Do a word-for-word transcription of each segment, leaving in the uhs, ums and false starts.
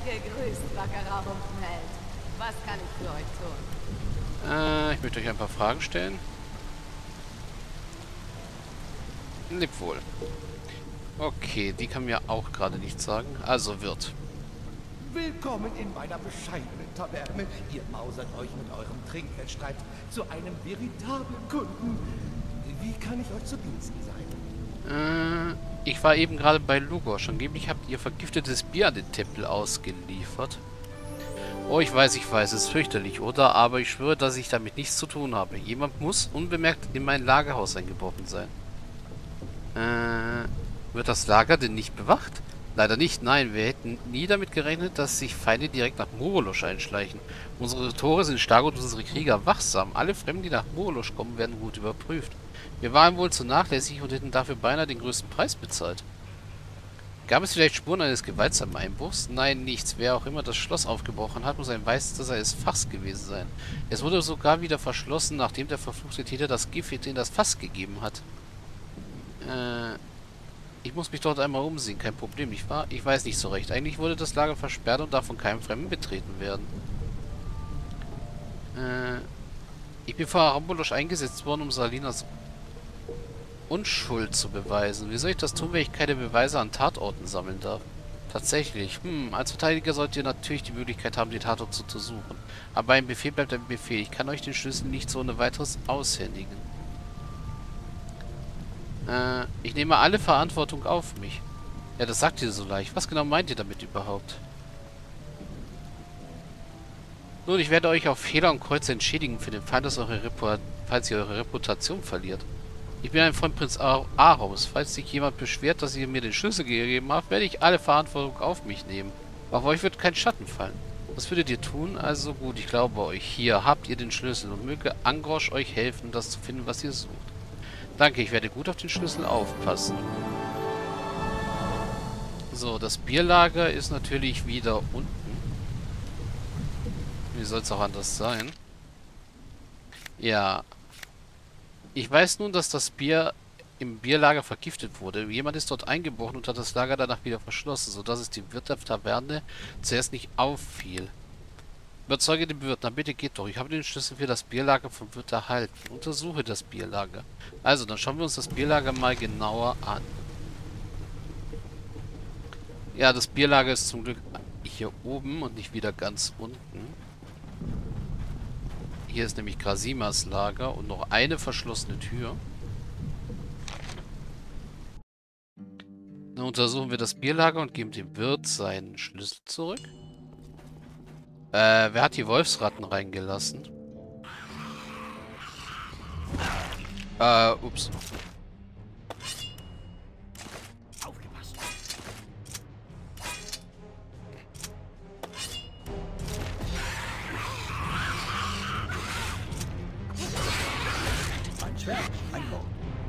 Gegrüßt, wackerer Hofheld. Was kann ich für euch tun? Äh, ich möchte euch ein paar Fragen stellen. Leb wohl. Okay, die kann mir auch gerade nichts sagen. Also Wirt. Willkommen in meiner bescheidenen Taverne. Ihr mausert euch mit eurem Trinkwettstreit zu einem veritablen Kunden. Wie kann ich euch zu Diensten sein? Äh, ich war eben gerade bei Lugos. Angeblich habt ihr vergiftetes Bier an den Tempel ausgeliefert. Oh, ich weiß, ich weiß, es ist fürchterlich, oder? Aber ich schwöre, dass ich damit nichts zu tun habe. Jemand muss unbemerkt in mein Lagerhaus eingebrochen sein. Äh, wird das Lager denn nicht bewacht? Leider nicht, nein. Wir hätten nie damit gerechnet, dass sich Feinde direkt nach Murolosch einschleichen. Unsere Tore sind stark und unsere Krieger wachsam. Alle Fremden, die nach Murolosch kommen, werden gut überprüft. Wir waren wohl zu nachlässig und hätten dafür beinahe den größten Preis bezahlt. Gab es vielleicht Spuren eines gewaltsamen Einbruchs? Nein, nichts. Wer auch immer das Schloss aufgebrochen hat, muss ein Meister eines Fachs gewesen sein. Es wurde sogar wieder verschlossen, nachdem der verfluchte Täter das Gift in das Fass gegeben hat. Äh... Ich muss mich dort einmal umsehen, kein Problem, nicht wahr? Ich weiß nicht so recht. Eigentlich wurde das Lager versperrt und darf von keinem Fremden betreten werden. Äh, ich bin vor Arambolosch eingesetzt worden, um Salinas Unschuld zu beweisen. Wie soll ich das tun, wenn ich keine Beweise an Tatorten sammeln darf? Tatsächlich. Hm, als Verteidiger solltet ihr natürlich die Möglichkeit haben, den Tatort zu untersuchen. Aber ein Befehl bleibt ein Befehl. Ich kann euch den Schlüssel nicht so ohne weiteres aushändigen. Äh, ich nehme alle Verantwortung auf mich. Ja, das sagt ihr so leicht. Was genau meint ihr damit überhaupt? Nun, ich werde euch auf Fehler und Kreuze entschädigen für den Fall, dass eure Repu falls ihr eure Reputation verliert. Ich bin ein von Prinz Ar Aros. Falls sich jemand beschwert, dass ihr mir den Schlüssel gegeben habt, werde ich alle Verantwortung auf mich nehmen. Auf euch wird kein Schatten fallen. Was würdet ihr tun? Also gut, ich glaube euch. Hier habt ihr den Schlüssel und möge Angrosch euch helfen, das zu finden, was ihr sucht. Danke, ich werde gut auf den Schlüssel aufpassen. So, das Bierlager ist natürlich wieder unten. Wie soll es auch anders sein? Ja. Ich weiß nun, dass das Bier im Bierlager vergiftet wurde. Jemand ist dort eingebrochen und hat das Lager danach wieder verschlossen, sodass es dem Wirt der Taverne zuerst nicht auffiel. Überzeuge den Wirt, na bitte geht doch. Ich habe den Schlüssel für das Bierlager vom Wirt erhalten. Untersuche das Bierlager. Also, dann schauen wir uns das Bierlager mal genauer an. Ja, das Bierlager ist zum Glück hier oben und nicht wieder ganz unten. Hier ist nämlich Grasimas Lager und noch eine verschlossene Tür. Dann untersuchen wir das Bierlager und geben dem Wirt seinen Schlüssel zurück. Äh, wer hat die Wolfsratten reingelassen? Äh, ups. Aufgepasst. Ein Schwert, ein Bogen.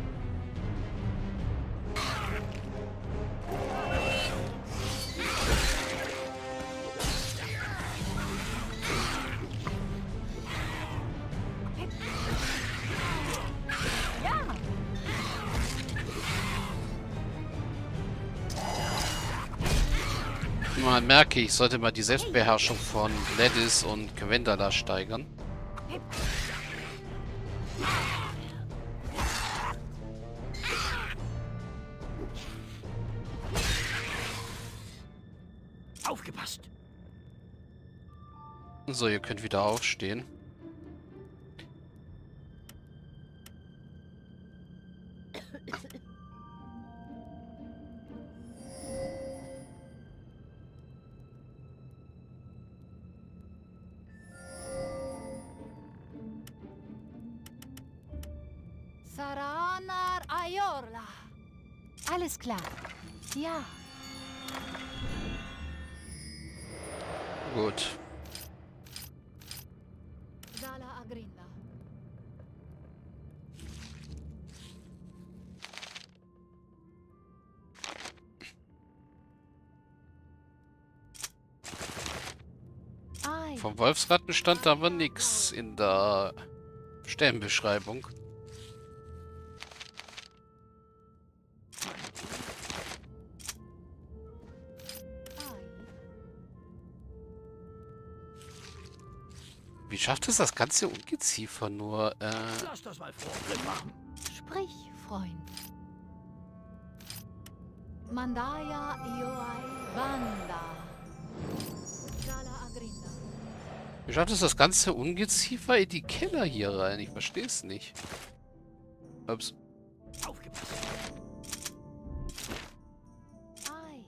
Man merke, ich sollte mal die Selbstbeherrschung von Gladys und Gwendala steigern. Aufgepasst. So, ihr könnt wieder aufstehen. Saranar Ayorla. Alles klar. Ja. Gut. Sala Agrinda. Ei. Vom Wolfsratten stand da aber nichts in der Stellenbeschreibung. Wie schafft es das ganze Ungeziefer nur, äh... Lass das mal vor drin machen. Sprich, Freund. Mandaya Ioai Banda. Zala Agrinda. Wie schafft es das ganze Ungeziefer in die Keller hier rein? Ich verstehe es nicht. Ups. Aufgepasst. Ai.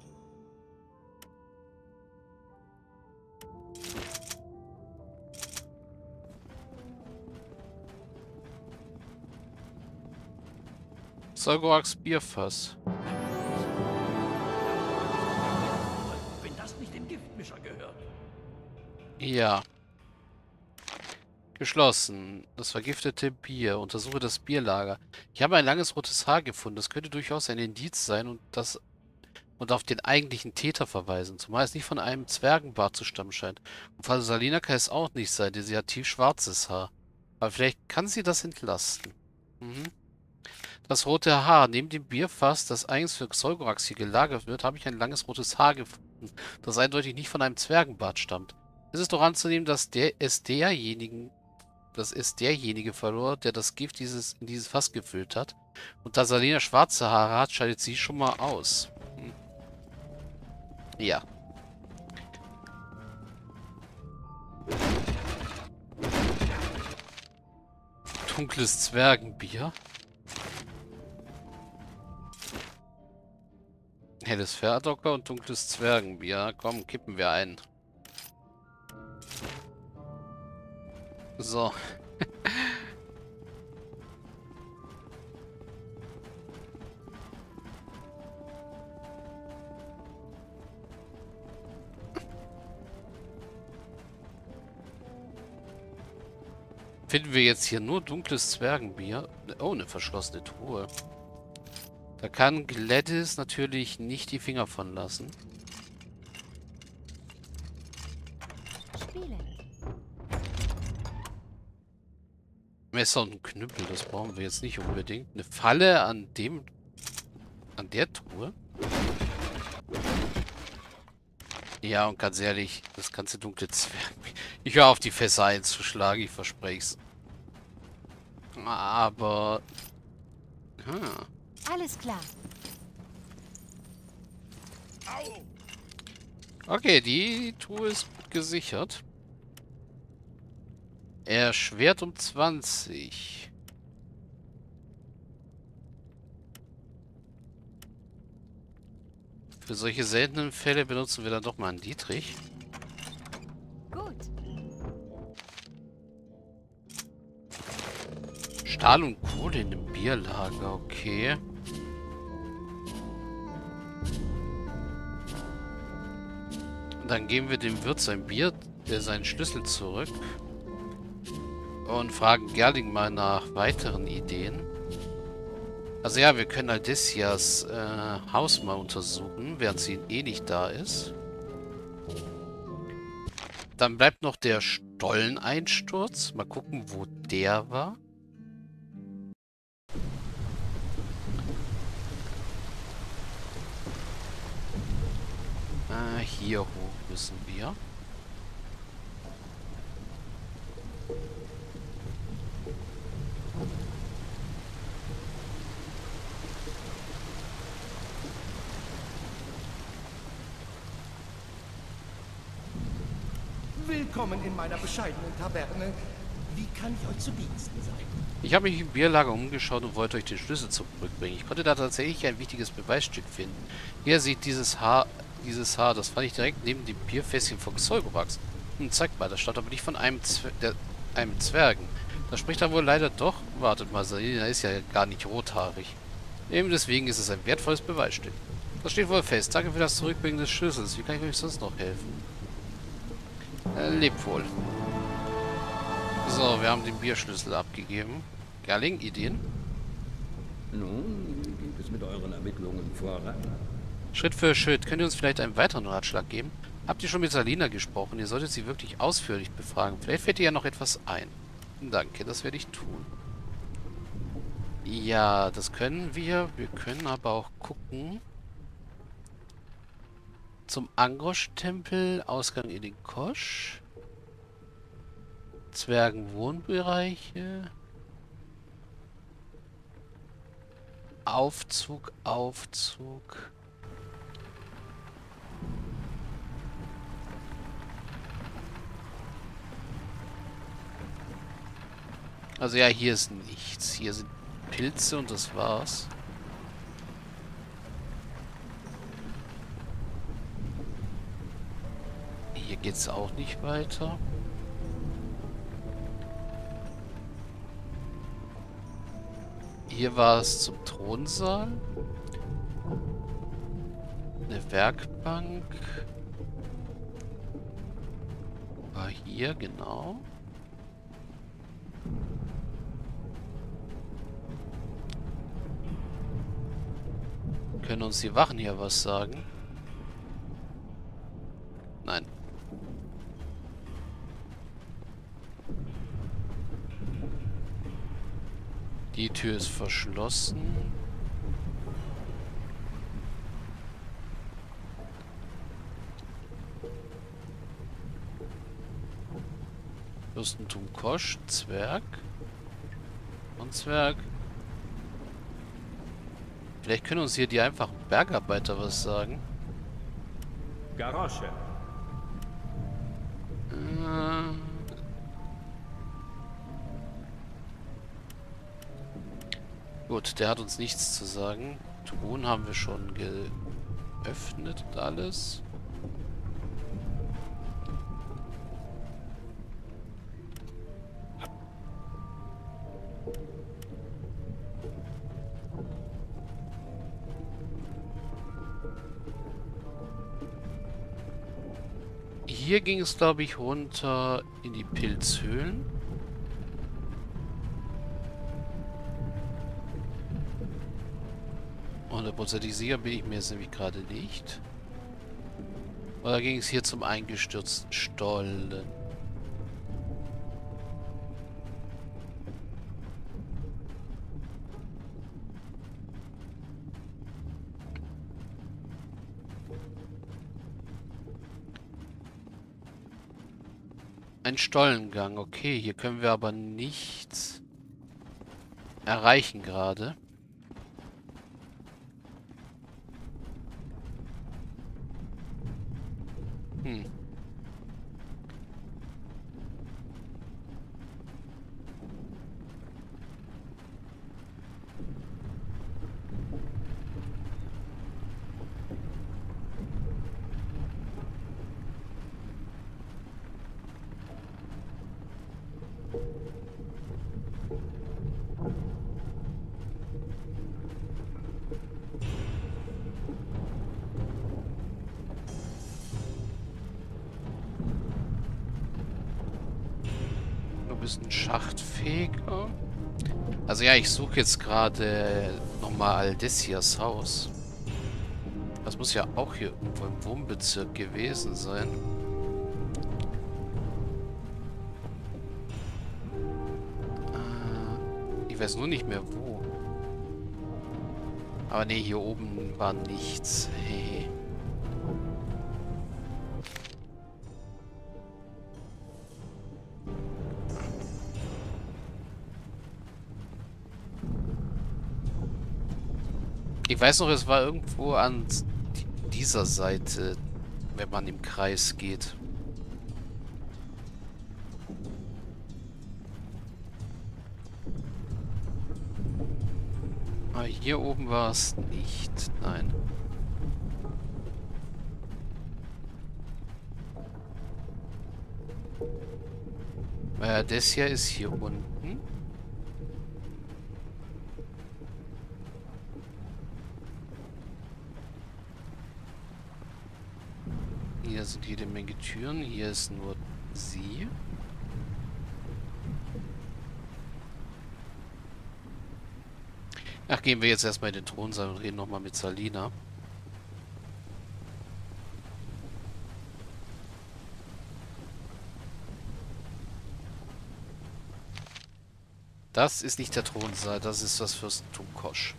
Solgorax Bierfass. Wenn das nicht dem Giftmischer gehört. Ja. Geschlossen. Das vergiftete Bier. Untersuche das Bierlager. Ich habe ein langes rotes Haar gefunden. Das könnte durchaus ein Indiz sein und das und auf den eigentlichen Täter verweisen. Zumal es nicht von einem Zwergenbart zu stammen scheint. Und Frau Salina kann es auch nicht sein, denn sie hat tiefschwarzes Haar. Aber vielleicht kann sie das entlasten. Mhm. Das rote Haar. Neben dem Bierfass, das eigens für Solgorax hier gelagert wird, habe ich ein langes rotes Haar gefunden, das eindeutig nicht von einem Zwergenbart stammt. Es ist doch anzunehmen, dass der es derjenigen, dass es derjenige verlor, der das Gift dieses, in dieses Fass gefüllt hat. Und da Salina schwarze Haare hat, scheidet sie schon mal aus. Hm. Ja. Dunkles Zwergenbier. Helles Pferdocker und dunkles Zwergenbier. Komm, kippen wir ein. So. Finden wir jetzt hier nur dunkles Zwergenbier? Oh, eine verschlossene Truhe. Da kann Gladys natürlich nicht die Finger von lassen. Spielen. Messer und ein Knüppel, das brauchen wir jetzt nicht unbedingt. Eine Falle an dem... an der Truhe? Ja, und ganz ehrlich, das ganze dunkle Zwergenbier... Ich höre auf, die Fässer einzuschlagen, ich verspreche es. Aber... Hm. Alles klar. Okay, die Truhe ist gut gesichert. Erschwert um zwanzig. Für solche seltenen Fälle benutzen wir dann doch mal einen Dietrich. Gut. Stahl und Kohle in einem Bierlager, okay. Dann geben wir dem Wirt sein Bier, der seinen Schlüssel zurück. Und fragen Gerling mal nach weiteren Ideen. Also ja, wir können Aldessias äh, Haus mal untersuchen, während sie eh nicht da ist. Dann bleibt noch der Stolleneinsturz. Mal gucken, wo der war. Äh, hier hoch müssen wir. Willkommen in meiner bescheidenen Taverne. Wie kann ich euch zu Diensten sein? Ich habe mich im Bierlager umgeschaut und wollte euch den Schlüssel zurückbringen. Ich konnte da tatsächlich ein wichtiges Beweisstück finden. Hier seht dieses Haar, dieses Haar, das fand ich direkt neben dem Bierfässchen von Solgorax. Hm, zeigt mal, das stammt aber nicht von einem, Zwer der, einem Zwergen. Das spricht da wohl leider doch. Wartet mal, Salina ist ja gar nicht rothaarig. Eben deswegen ist es ein wertvolles Beweisstück. Das steht wohl fest. Danke für das Zurückbringen des Schlüssels. Wie kann ich euch sonst noch helfen? Äh, lebt wohl. So, wir haben den Bierschlüssel abgegeben. Gerling, Ideen? Nun, wie geht es mit euren Ermittlungen voran? Schritt für Schritt. Könnt ihr uns vielleicht einen weiteren Ratschlag geben? Habt ihr schon mit Salina gesprochen? Ihr solltet sie wirklich ausführlich befragen. Vielleicht fällt ihr ja noch etwas ein. Danke, das werde ich tun. Ja, das können wir. Wir können aber auch gucken. Zum Angrosch-Tempel, Ausgang in den Kosch. Zwergenwohnbereiche. Aufzug, Aufzug. Also ja, hier ist nichts. Hier sind Pilze und das war's. Hier geht's auch nicht weiter. Hier war es zum Thronsaal. Eine Werkbank. War hier, genau. Können uns die Wachen hier was sagen? Nein. Die Tür ist verschlossen. Fürstentum Kosch, Zwerg. Und Zwerg. Vielleicht können uns hier die einfachen Bergarbeiter was sagen. Garosche. Äh. Gut, der hat uns nichts zu sagen. Truhen haben wir schon geöffnet und alles. Hier ging es, glaube ich, runter in die Pilzhöhlen. Hundertprozentig sicher bin ich mir jetzt nämlich gerade nicht. Oder ging es hier zum eingestürzten Stollen? Ein Stollengang, okay. Hier können wir aber nichts erreichen gerade. Hm. Du bist ein Schachtfeger. Also ja, ich suche jetzt gerade nochmal Aldessias Haus. Das muss ja auch hier irgendwo im Wohnbezirk gewesen sein. Äh, ich weiß nur nicht mehr wo. Aber nee, hier oben war nichts. Hey. Ich weiß noch, es war irgendwo an dieser Seite, wenn man im Kreis geht. Aber hier oben war es nicht. Nein. Äh, das hier ist hier unten. Hier sind jede Menge Türen. Hier ist nur sie. Ach, gehen wir jetzt erstmal in den Thronsaal und reden nochmal mit Salina. Das ist nicht der Thronsaal, das ist das Fürstentum Kosch.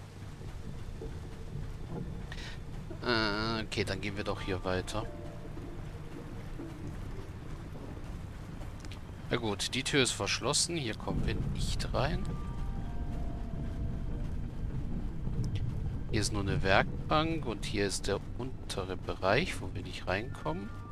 Äh, okay, dann gehen wir doch hier weiter. Na gut, die Tür ist verschlossen. Hier kommen wir nicht rein. Hier ist nur eine Werkbank und hier ist der untere Bereich, wo wir nicht reinkommen.